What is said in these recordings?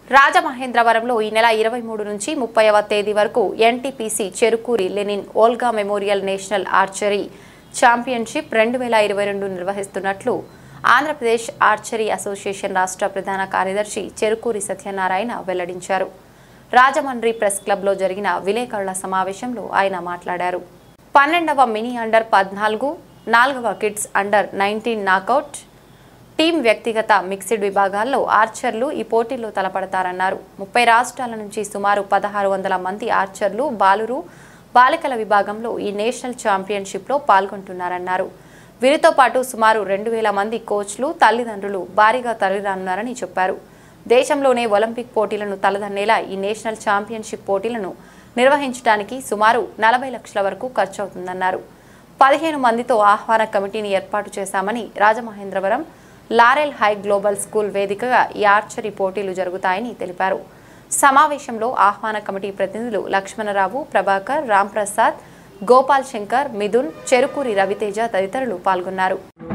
రాజమహేంద్రవరంలో ఈ నెల 23 నుంచి 30వ తేదీ వరకు NTPC Cherukuri Lenin Olga memorial national archery championship 2022 నిర్వహిస్తున్నట్లు ఆంధ్రప్రదేశ్ ఆర్చరీ అసోసియేషన్ రాష్ట్ర ప్రధాన కార్యదర్శి చెరుకూరి సత్యనారాయణ వెల్లడించారు. రాజమండ్రి ప్రెస్ క్లబ్లో జరిగిన విలేకరుల సమావేశంలో ఆయన మాట్లాడారు. 12వ మినీ అండర్ 14, 4వ కిడ్స్ అండర్ 19 నాకౌట్ టీం వ్యక్తిగత మిక్స్డ్ విభాగాల్లో ఆర్చర్లు ఈ పోటీల్లో తలపడతారన్నారు. 30 రాష్ట్రాల నుంచి సుమారు 1600 మంది ఆర్చర్లు బాలికల విభాగంలో ఈ నేషనల్ ఛాంపియన్షిప్లో పాల్గొంటున్నారన్నారు. వీరితో పాటు సుమారు 2000 మంది కోచ్లు, తల్లిదండ్రులు భారీగా తరలిరానున్నారని చెప్పారు. దేశంలోనే ఒలింపిక్ పోటీలను తలదన్నేలా ఈ నేషనల్ ఛాంపియన్షిప్ పోటీలను నిర్వహించడానికి సుమారు 40 లక్షల వరకు ఖర్చవుతుందన్నారు. 15 మందితో ఆహ్వాన కమిటీని ఏర్పాటు చేశామని, Rajamahendravaram laurel high global school వేదికగా ఈ ఆర్చరీ పోటీలు జరుగుతాయని తెలిపారు. సమావేశంలో ఆహ్వాన కమిటీ ప్రతినిధులు లక్ష్మణరావు, ప్రభాకర్, రాంప్రసాద్, గోపాల్ శంకర్, మిథున్, చెరుకూరి రవితేజ తదితరులు పాల్గొన్నారు.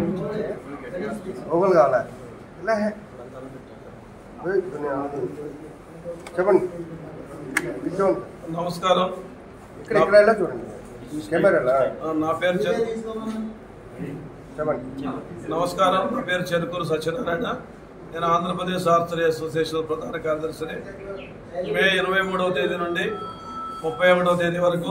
నమస్కారం. నమస్కారం. నా పేరు చెరుకూరు సత్యనారాయణ. నేను ఆంధ్రప్రదేశ్ ఆర్చరీ అసోసియేషన్ ప్రధాన కార్యదర్శిని. మే 23వ తేదీ నుండి 31వ తేదీ వరకు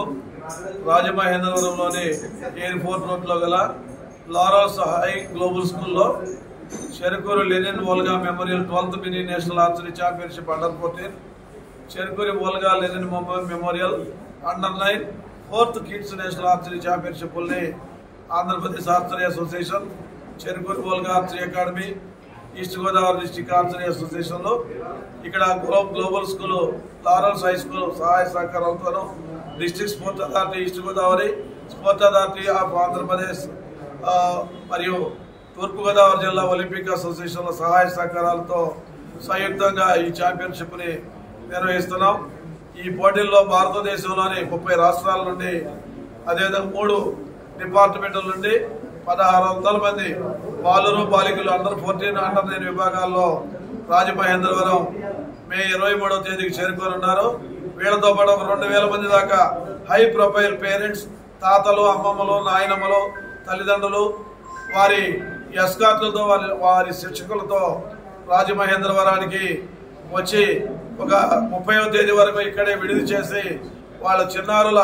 రాజమహేంద్రవరంలోని ఎయిర్పోర్ట్ రోడ్లో గల లారెల్ హై గ్లోబల్ స్కూల్లో Cherukuru Lenin Olga memorial 12th mini national archery championship under 14, Cherukuri Olga Lenin memorial under 9, 4th kids national archery ఛాంపియన్షిప్ని Andhra Pradesh archery association, Cherukuri Olga archery academy, east Godavari district archery అసోసియేషన్లో ఇక్కడ global school laurels high school సహాయ సహకారాలతో district sports authority, east Godavari sports authority of Andhra Pradesh మరియు తూర్పుగోదావరి జిల్లా Olympic అసోసియేషన్ల సహాయ సహకారాలతో సంయుక్తంగా ఈ ఛాంపియన్షిప్ని నిర్వహిస్తున్నాం. ఈ పోటీల్లో భారతదేశంలోని 30 రాష్ట్రాల నుండి, అదేవిధంగా 3 డిపార్ట్మెంట్ల నుండి 1600 మంది బాలికలు అండర్ 14, అండర్ 9 విభాగాల్లో రాజమహేంద్రవరం మే 23వ తేదీకి చేరుకోనున్నారు. వీళ్లతో పాటు ఒక 2000 మంది దాకా హై ప్రొఫైల్ పేరెంట్స్, తాతలు, అమ్మమ్మలు, నాయనమ్మలు, తల్లిదండ్రులు, వారి ఎస్కార్ట్లతో, వారి శిక్షకులతో రాజమహేంద్రవరానికి వచ్చి ఒక 30వ తేదీ వరకు ఇక్కడే విడిది చేసి వాళ్ళ చిన్నారుల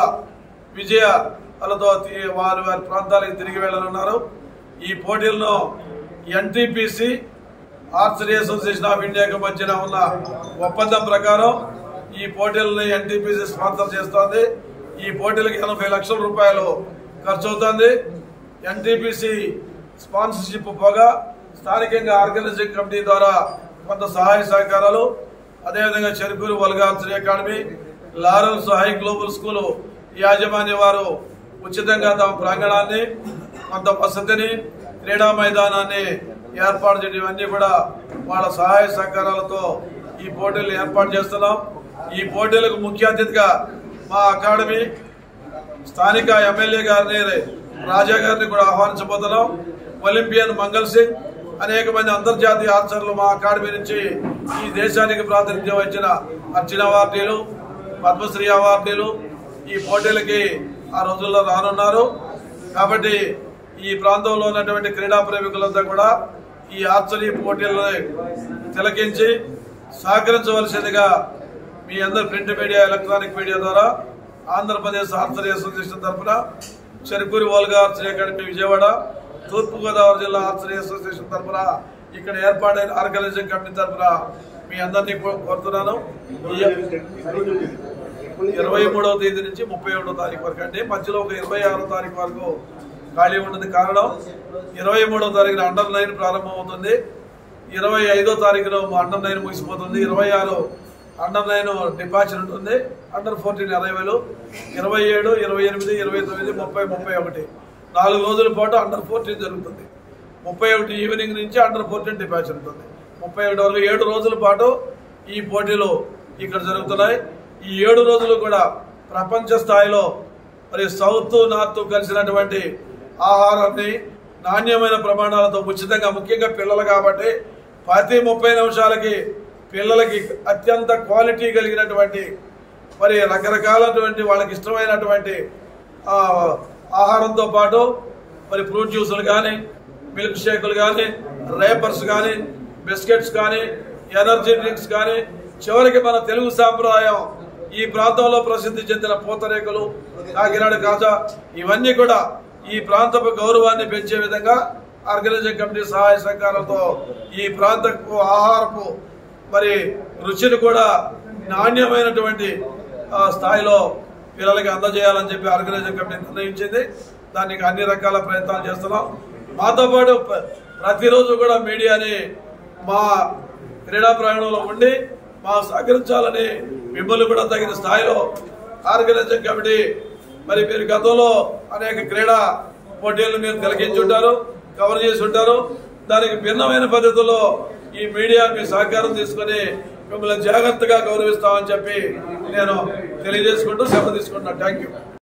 విజయాలతో వారి ప్రాంతాలకు తిరిగి వెళ్లనున్నారు. ఈ పోటీలను ఎన్టీపీసీ ఆర్చరీ అసోసియేషన్ ఆఫ్ ఇండియాకి మధ్యన ఉన్న ఒప్పందం ప్రకారం ఈ పోటీలను ఎన్టీపీసీ స్పాన్సర్ చేస్తోంది. ఈ పోటీలకు 80 లక్షల రూపాయలు ఖర్చు అవుతుంది. ఎన్టీపీసీ స్పాన్సర్షిప్ పోగా స్థానికంగా ఆర్గనైజింగ్ కమిటీ ద్వారా కొంత సహాయ సహకారాలు, అదేవిధంగా Cherukuru Olga archery academy, laurels high global school యాజమాన్య వారు ఉచితంగా తమ ప్రాంగణాన్ని, కొంత వసతిని, క్రీడా మైదానాన్ని ఏర్పాటు చేయడం, ఇవన్నీ కూడా వాళ్ళ సహాయ సహకారాలతో ఈ పోటీలు ఏర్పాటు చేస్తున్నాం. ఈ పోటీలకు ముఖ్య అతిథిగా మా అకాడమీ స్థానిక ఎమ్మెల్యే గారిని, రాజా గారిని కూడా ఆహ్వానించబోతున్నాం. ఒలింపియన్ మంగళ్ సింగ్, అనేక మంది అంతర్జాతీయ ఆర్చర్లు మా అకాడమీ నుంచి ఈ దేశానికి ప్రాతినిధ్యం వహించిన అర్జున అవార్డీలు, పద్మశ్రీ అవార్డీలు ఈ పోటీలకి ఆ రోజుల్లో రానున్నారు. కాబట్టి ఈ ప్రాంతంలో ఉన్నటువంటి క్రీడా ప్రేమికులంతా కూడా ఈ ఆర్చరీ పోటీలను తిలకించి సహకరించవలసిందిగా మీ అందరు ప్రింట్ మీడియా, ఎలక్ట్రానిక్ మీడియా ద్వారా ఆంధ్రప్రదేశ్ ఆర్చరీ అసోసియేషన్ తరఫున, Cherukuri Olga archery academy Vijayawada, తూర్పుగోదావరి జిల్లా ఆర్చరీ అసోసియేషన్ తరఫున ఇక్కడ ఏర్పాటైన ఆర్గనైజింగ్ కమిటీ తరఫున మీ అందరినీ కోరుతున్నాను. 23వ తేదీ నుంచి 31వ తారీఖు వరకు అండి. మధ్యలో ఒక 26వ తారీఖు వరకు ఖాళీ ఉంటుంది. కారణం 23వ తారీఖున అండర్ 9 ప్రారంభం అవుతుంది, 25వ తారీఖున అండర్ 9 ముగిసిపోతుంది, 26 అండర్ 9 డిపార్చర్ ఉంటుంది, అండర్ 14 అరైవల్, 27, 28, 29, 30, 31 4 రోజుల పాటు అండర్ 14 జరుగుతుంది. 31 ఈవినింగ్ నుంచి అండర్ 14 డిపార్చర్ ఉంటుంది. 31 వరకు 7 రోజుల పాటు ఈ పోటీలు ఇక్కడ జరుగుతున్నాయి. ఈ 7 రోజులు కూడా ప్రపంచ స్థాయిలో మరి సౌత్ నార్త్ కలిసినటువంటి ఆహారాన్ని నాణ్యమైన ప్రమాణాలతో ఉచితంగా, ముఖ్యంగా పిల్లలు కాబట్టి ప్రతి 30 నిమిషాలకి పిల్లలకి అత్యంత క్వాలిటీ కలిగినటువంటి మరి రకరకాలటువంటి వాళ్ళకి ఇష్టమైనటువంటి ఆహారంతో పాటు మరి ఫ్రూట్ జ్యూసులు కానీ, మిల్క్ షేకులు కానీ, రేపర్స్ కానీ, బిస్కెట్స్ కానీ, ఎనర్జీ డ్రింక్స్ కానీ, చివరికి మన తెలుగు సాంప్రదాయం ఈ ప్రాంతంలో ప్రసిద్ధి చెందిన పూతరేకులు, కాకినాడ కాజా, ఇవన్నీ కూడా ఈ ప్రాంతపు గౌరవాన్ని పెంచే విధంగా ఆర్గనైజింగ్ కమిటీ సహాయ సహకారంతో ఈ ప్రాంతపు ఆహారపు మరి రుచిని కూడా నాణ్యమైనటువంటి స్థాయిలో పిల్లలకి అందజేయాలని చెప్పి ఆర్గనైజింగ్ కమిటీ నిర్ణయించింది. దానికి అన్ని రకాల ప్రయత్నాలు చేస్తున్నాం. మాతో పాటు ప్రతిరోజు కూడా మీడియాని మా క్రీడా ప్రయాణంలో ఉండి మా సహకరించాలని మిమ్మల్ని కూడా తగిన స్థాయిలో ఆర్గనైజింగ్ కమిటీ మరి మీరు గతంలో అనేక క్రీడా పోటీలను మీరు తిలకించుంటారు, కవర్ చేసి ఉంటారు. దానికి భిన్నమైన పద్ధతుల్లో ఈ మీడియా మీ సహకారం తీసుకుని మిమ్మల్ని జాగ్రత్తగా గౌరవిస్తామని చెప్పి నేను తెలియజేసుకుంటూ సెలవు తీసుకుంటున్నాను. Thank you.